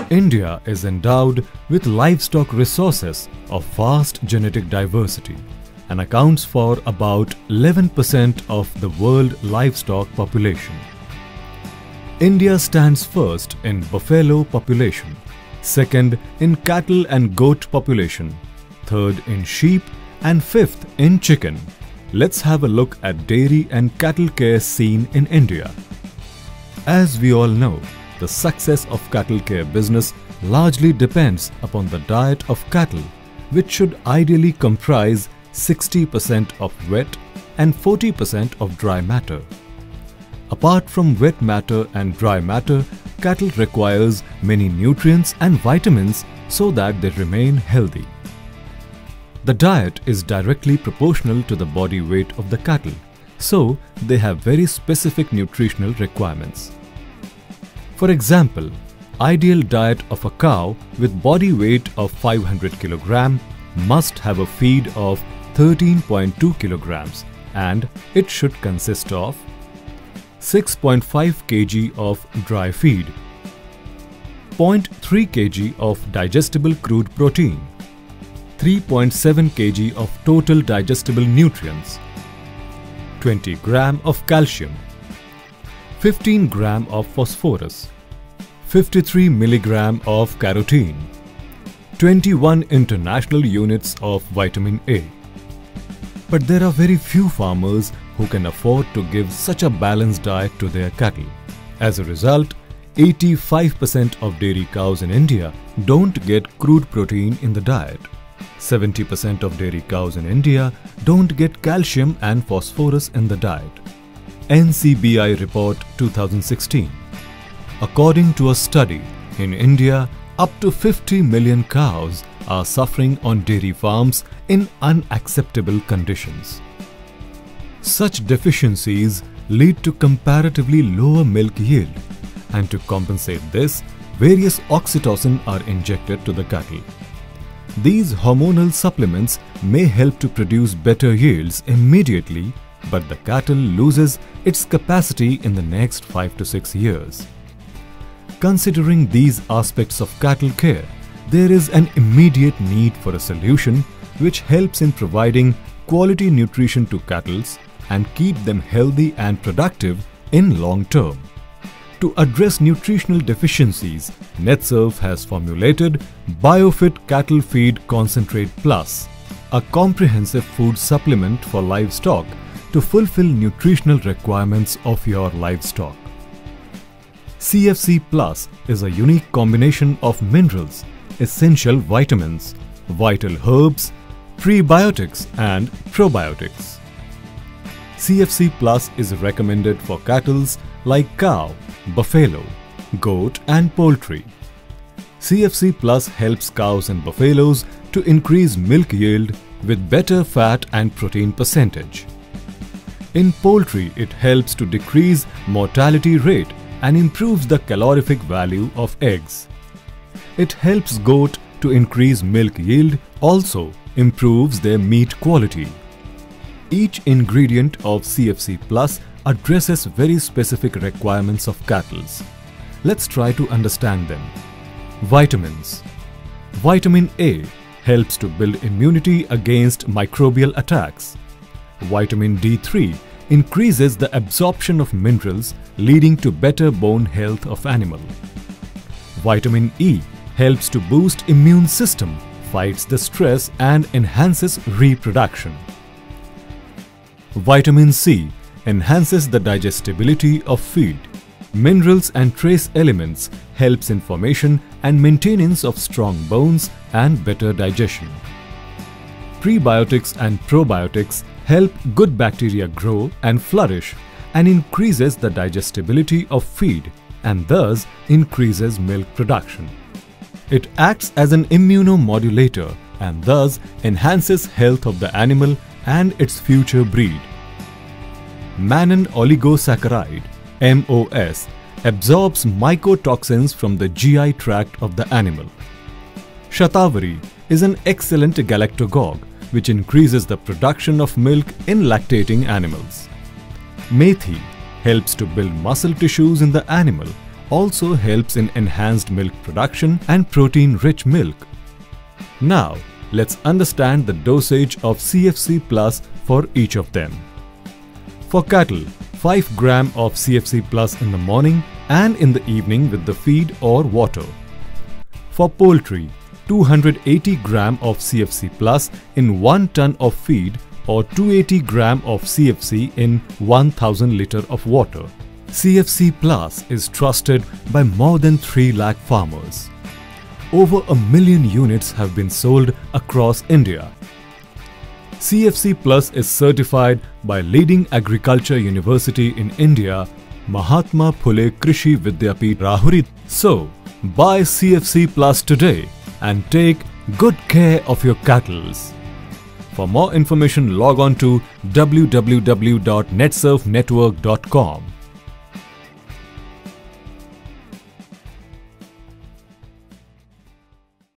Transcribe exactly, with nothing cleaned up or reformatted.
India is endowed with livestock resources of vast genetic diversity and accounts for about eleven percent of the world livestock population. India stands first in buffalo population, second in cattle and goat population, third in sheep and fifth in chicken. Let's have a look at dairy and cattle care scene in India. As we all know, the success of cattle care business largely depends upon the diet of cattle, which should ideally comprise sixty percent of wet and forty percent of dry matter. Apart from wet matter and dry matter, cattle requires many nutrients and vitamins so that they remain healthy. The diet is directly proportional to the body weight of the cattle, so they have very specific nutritional requirements. For example, ideal diet of a cow with body weight of five hundred kilograms must have a feed of thirteen point two kilograms, and it should consist of six point five kilograms of dry feed, zero point three kilograms of digestible crude protein, three point seven kilograms of total digestible nutrients, twenty grams of calcium, fifteen grams of phosphorus, fifty-three milligrams of carotene, twenty-one international units of vitamin A. But there are very few farmers who can afford to give such a balanced diet to their cattle. As a result, eighty-five percent of dairy cows in India don't get crude protein in the diet. seventy percent of dairy cows in India don't get calcium and phosphorus in the diet. N C B I Report two thousand sixteen. According to a study, in India, up to fifty million cows are suffering on dairy farms in unacceptable conditions. Such deficiencies lead to comparatively lower milk yield, and to compensate this, various oxytocin are injected to the cattle. These hormonal supplements may help to produce better yields immediately, but the cattle loses its capacity in the next five to six years. Considering these aspects of cattle care, there is an immediate need for a solution which helps in providing quality nutrition to cattle and keep them healthy and productive in long term. To address nutritional deficiencies, Netsurf has formulated BioFit Cattle Feed Concentrate Plus, a comprehensive food supplement for livestock to fulfill nutritional requirements of your livestock. C F C Plus is a unique combination of minerals, essential vitamins, vital herbs, prebiotics and probiotics. C F C Plus is recommended for cattle like cow, buffalo, goat and poultry. C F C Plus helps cows and buffaloes to increase milk yield with better fat and protein percentage. In poultry, it helps to decrease mortality rate and improves the calorific value of eggs. It helps goat to increase milk yield, also improves their meat quality. Each ingredient of C F C Plus addresses very specific requirements of cattle. Let's try to understand them. Vitamins. Vitamin A helps to build immunity against microbial attacks. Vitamin D three increases the absorption of minerals, leading to better bone health of animal. Vitamin E helps to boost immune system, fights the stress and enhances reproduction. Vitamin C enhances the digestibility of feed. Minerals and trace elements helps in formation and maintenance of strong bones and better digestion. Prebiotics and probiotics help good bacteria grow and flourish and increases the digestibility of feed and thus increases milk production. It acts as an immunomodulator and thus enhances health of the animal and its future breed. Mannan oligosaccharide M O S absorbs mycotoxins from the G I tract of the animal. Shatavari is an excellent galactagogue which increases the production of milk in lactating animals. Methi helps to build muscle tissues in the animal, also helps in enhanced milk production and protein-rich milk. Now, let's understand the dosage of C F C plus for each of them. For cattle, five grams of C F C plus in the morning and in the evening with the feed or water. For poultry, two hundred eighty grams of C F C plus in one ton of feed or two hundred eighty grams of C F C in one thousand liters of water. C F C plus is trusted by more than three lakh farmers. Over a million units have been sold across India. C F C plus is certified by leading agriculture university in India, Mahatma Phule Krishi Vidyapeeth Rahuri. So, buy C F C plus today and take good care of your cattle. For more information, log on to w w w dot netsurf network dot com.